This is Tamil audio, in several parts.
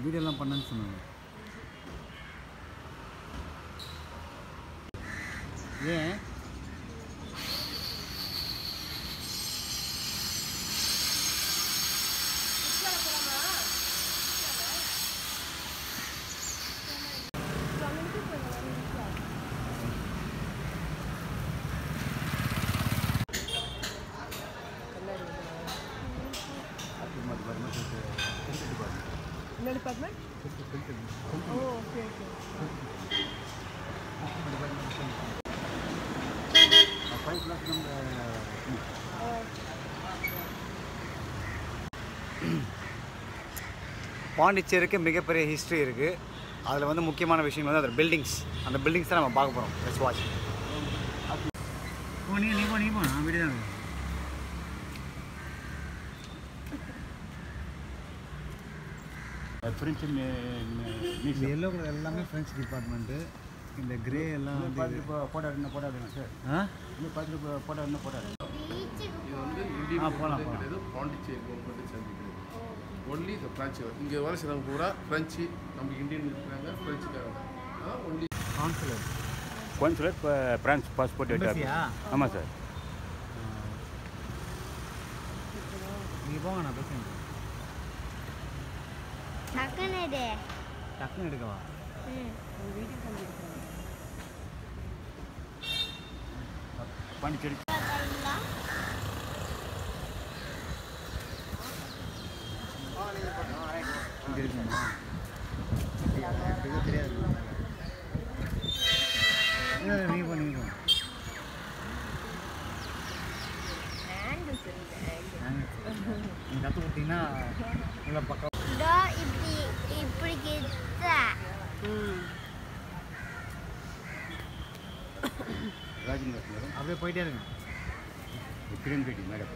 வீடியோலாம் பண்ணேன்னு சொன்னாங்க. ஏன் department? Oh, okay. பாண்டிச்சேரிக்கு மிகப்பெரிய ஹிஸ்ட்ரி இருக்குது. அதில் வந்து முக்கியமான விஷயம் வந்து அது பில்டிங்ஸ். அந்த பில்டிங்ஸ் தான் நம்ம பார்க்க போகிறோம். Let's watch. நீ போ நான் வீடியோ தான். ஃப்ரெஞ்சு எல்லோ கலர் எல்லாமே ஃப்ரெஞ்ச் டிபார்ட்மெண்ட்டு. இந்த கிரே எல்லாம் போடாதுங்க சார். இன்னும் பார்த்துட்டு போடாது. இது வந்து இந்தியன் கிடையாது, பாண்டிச்சேரி கவர்மெண்ட் சேர்ந்துக்கிறது. ஒன்லி இந்த ஃப்ரெஞ்சு இங்கே வர சிலவங்க பூரா ஃப்ரெஞ்சு, நம்ம இந்தியன் இருக்கிறாங்க, ஃப்ரெஞ்சுக்காரங்க. ஒன்லி கான்சுலேட் பிரான்ஸ் பாஸ்போர்ட் எடுத்தாங்க. ஆமாம் சார். நீங்கள் போங்க, நான் பேசுகிறேன். டக்குன்னு எடுக்கவா? பாண்டிச்சேரி இங்கே இருக்குமா? தெரியாது. நீ போ நீங்கள் கற்று கொடுத்தீங்கன்னா நல்லா பக்கம் அப்படியே போயிட்டே இருங்க. கிரீன் கட்டி மேடம்.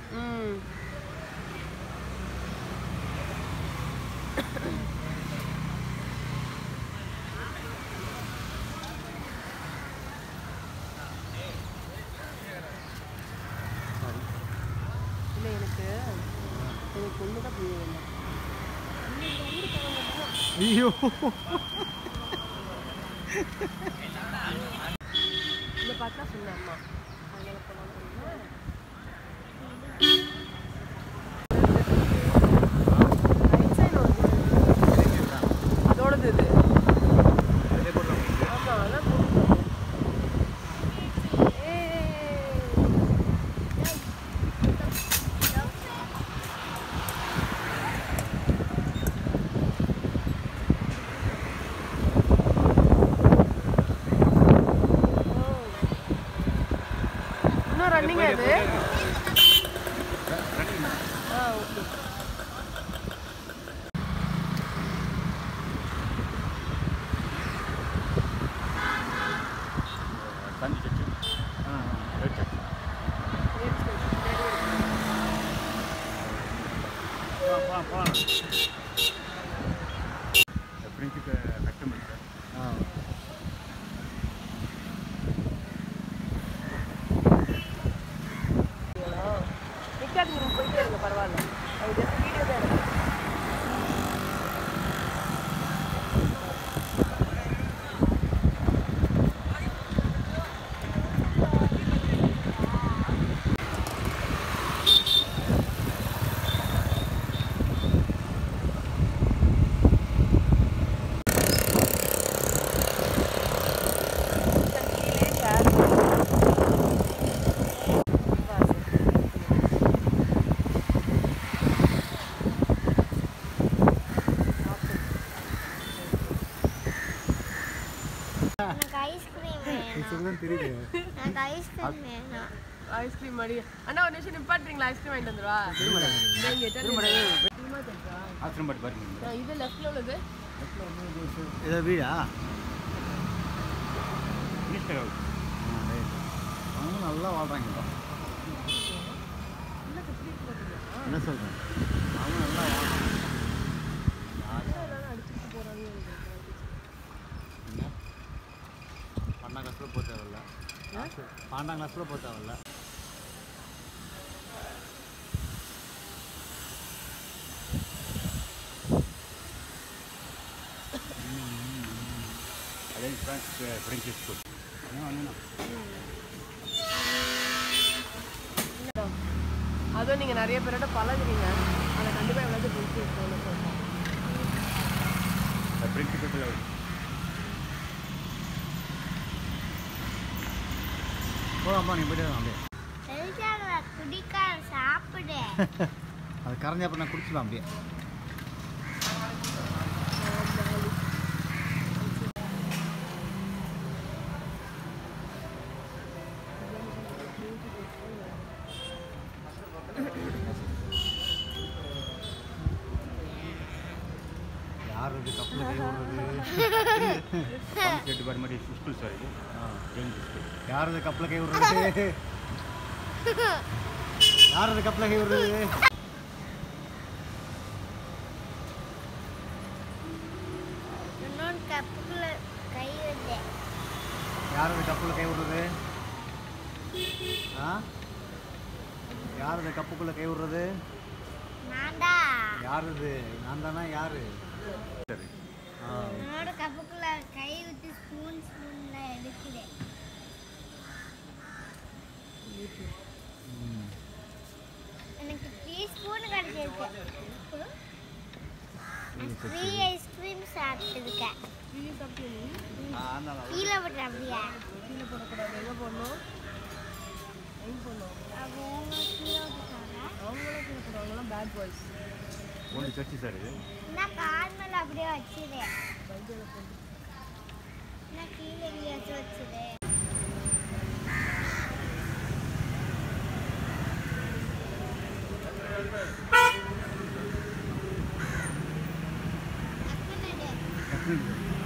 இல்லை எனக்கு ஒன்று தான் புரியுது. ஐயோ இந்த பார்த்தா சொன்னேன் அம்மா அதோடது இது. ஆமாம் அதான் ரன்னிங் அது. ஓகே. ஃப்ரெஞ்சுக்கு கஸ்டமர் சார். போயிட்டே இருங்க, பரவாயில்ல. அது ஜஸ்ட் வீடியோ தான் இருக்கு. ஐஸ்கிரீம் மடி அண்ணா ஒரு நிமிஷம் நிப்பாட்டுறீங்களா? ஐஸ்கிரீம் வாங்கிட்டு வந்துருவா. இது லெஃப்ட்ல உள்ளது. இதை வீடா? அவங்க நல்லா வாழ்றாங்க. என்ன சொல்கிறேன்? அவங்க நல்லா வாழ்றாங்க. அடிச்சுட்டு போகிறாங்க. என்ன 12ஆம் கிளாஸில் போக தேவையில்ல. 12ஆம் கிளாஸில் போக தேவையில்ல. ஃப்ரெஞ்ச் ஸ்கூல் அதுவும் நீங்கள் நிறைய பேரோட பழகுறீங்க அதை கண்டிப்பாக எவ்வளோ பிடிச்சிருக்கோம்னு சொல்கிறேன். பிரின்சிபல் போகாமா நீ போய்ட்டு அப்படியே குடிக்கார சாப்பிடு. அது கரைஞ்சா அப்புறம் நான் குடிச்சிடலாம் அப்படியே. யார் இது கப்பல் கை விடுறது? டிபார்ட்மெண்ட் ஸ்கூல் சார் இது யார் இது கப்பல் கை விடுறது? யார் இது கப்பல் கை விடுறது? இன்னொரு கப்புக்குள்ள கை விடு. யார் இது கப்பல் கை விடுறது? ஆ யார் இது கப்புக்குள்ள கை விடுறது? நான்டா. யார் இது? நான் தானா? யாரு? என்னோட கப்புக்குள்ள கை விட்டு ஸ்பூன்ல எடுக்கிறேன். எனக்கு 3 ஸ்பூன் கிடைச்சிருக்கு. 3 ஐஸ்கிரீம் சாப்பிட்டுருக்கேன். கீழே விட்டு அப்படியா? கீழே போடக்கூடாது. எங்கே போடணும்? எங்கே போடணும்? அவங்க கீழே விட்டுட்டாங்க. அவங்களும் கீழே போடுவாங்களாம் பேட் பாய்ஸ். ஒன்று சர்ச்சு சார் இது நான் கால் மேலே அப்படியே வச்சிருக்கேன். நான் கீழே எங்கேயாச்சும் வச்சிருக்கேன். கப்பல்